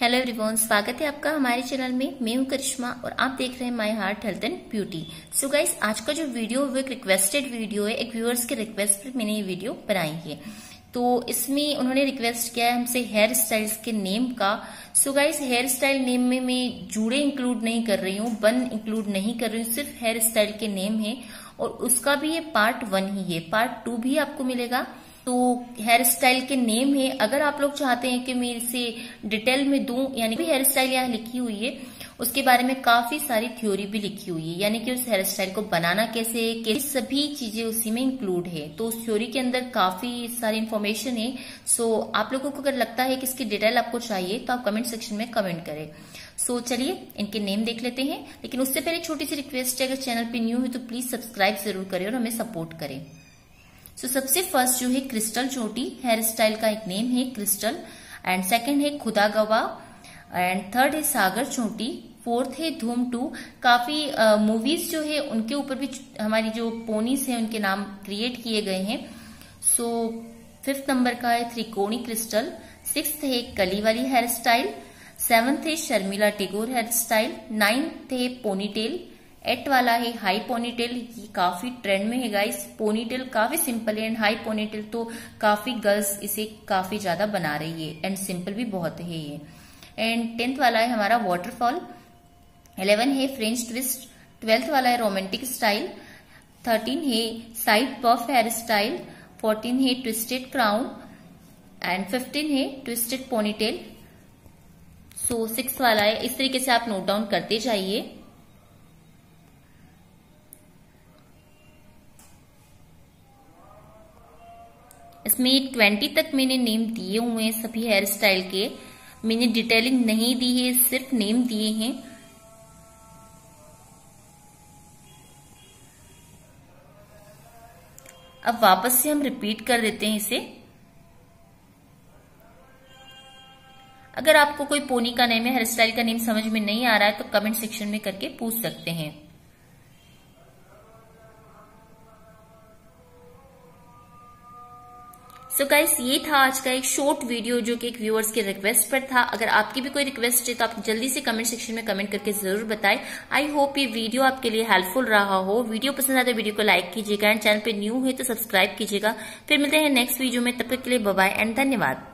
Hello everyone, स्वागत है आपका हमारे चैनल में। मैं हूं करिश्मा और आप देख रहे हैं my heart health and beauty. So guys, आज का जो वीडियो वो एक रिक्वेस्टेड वीडियो है। एक व्यूअर्स के रिक्वेस्ट पर मैंने ये वीडियो बनाई है। तो इसमें उन्होंने रिक्वेस्ट किया है हमसे हेयर स्टाइल्स के नेम का। So guys, hair style name में मैं जूड़े इंक्लूड नहीं कर रही हूँ, बन इंक्लूड नहीं कर रही हूँ, सिर्फ हेयर स्टाइल के नेम है। और उसका भी ये पार्ट 1 ही है, पार्ट 2 भी आपको मिलेगा। तो हेयर स्टाइल के नेम है। अगर आप लोग चाहते हैं कि मैं इसे डिटेल में दूं, यानी कि हेयर स्टाइल यहाँ लिखी हुई है, उसके बारे में काफी सारी थ्योरी भी लिखी हुई है, यानी कि उस हेयर स्टाइल को बनाना कैसे सभी चीजें उसी में इंक्लूड है। तो उस थ्योरी के अंदर काफी सारी इन्फॉर्मेशन है। सो आप लोगों को अगर लगता है कि इसकी डिटेल आपको चाहिए तो आप कमेंट सेक्शन में कमेंट करें। सो चलिए इनके नेम देख लेते हैं। लेकिन उससे पहले छोटी सी रिक्वेस्ट है, अगर चैनल पे न्यू है तो प्लीज सब्सक्राइब जरूर करें और हमें सपोर्ट करें। सो सबसे फर्स्ट जो है क्रिस्टल चोटी, हेयर स्टाइल का एक नेम है क्रिस्टल। एंड सेकंड है खुदा गवा। एंड थर्ड है सागर चोटी। फोर्थ है धूम 2। काफी मूवीज जो है उनके ऊपर भी हमारी जो पोनीस है उनके नाम क्रिएट किए गए हैं। सो फिफ्थ नंबर का है त्रिकोणी क्रिस्टल। सिक्स्थ है कली वाली हेयर स्टाइल। सेवंथ है Sharmila Tagore hair style. Ninth है पोनीटेल। 8 वाला है हाई पोनीटेल। ये काफी ट्रेंड में है गाइस। पोनीटेल काफी सिंपल है एंड हाई पोनीटेल तो काफी गर्ल्स इसे काफी ज्यादा बना रही है एंड सिंपल भी बहुत है ये। एंड 10th वाला है हमारा वाटरफॉल। 11 है फ्रेंच ट्विस्ट। 12th वाला है रोमांटिक स्टाइल। 13 है साइड पफ हेयर स्टाइल। 14 है ट्विस्टेड क्राउन एंड 15 है ट्विस्टेड पोनीटेल। सो 6 वाला है। इस तरीके से आप नोट डाउन करते जाइए। इसमें 20 तक मैंने नेम दिए हुए हैं सभी हेयर स्टाइल के। मैंने डिटेलिंग नहीं दी है, सिर्फ नेम दिए हैं। अब वापस से हम रिपीट कर देते हैं इसे। अगर आपको कोई पोनी का नेम या हेयर स्टाइल का नेम समझ में नहीं आ रहा है तो कमेंट सेक्शन में करके पूछ सकते हैं। सो गाइस, ये था आज का एक शॉर्ट वीडियो जो कि एक व्यूअर्स के रिक्वेस्ट पर था। अगर आपकी भी कोई रिक्वेस्ट है तो आप जल्दी से कमेंट सेक्शन में कमेंट करके जरूर बताएं। आई होप ये वीडियो आपके लिए हेल्पफुल रहा हो। वीडियो पसंद आए तो वीडियो को लाइक कीजिएगा एंड चैनल पे न्यू है तो सब्सक्राइब कीजिएगा। फिर मिलते हैं नेक्स्ट वीडियो में, तब तक के लिए बाय बाय एंड धन्यवाद।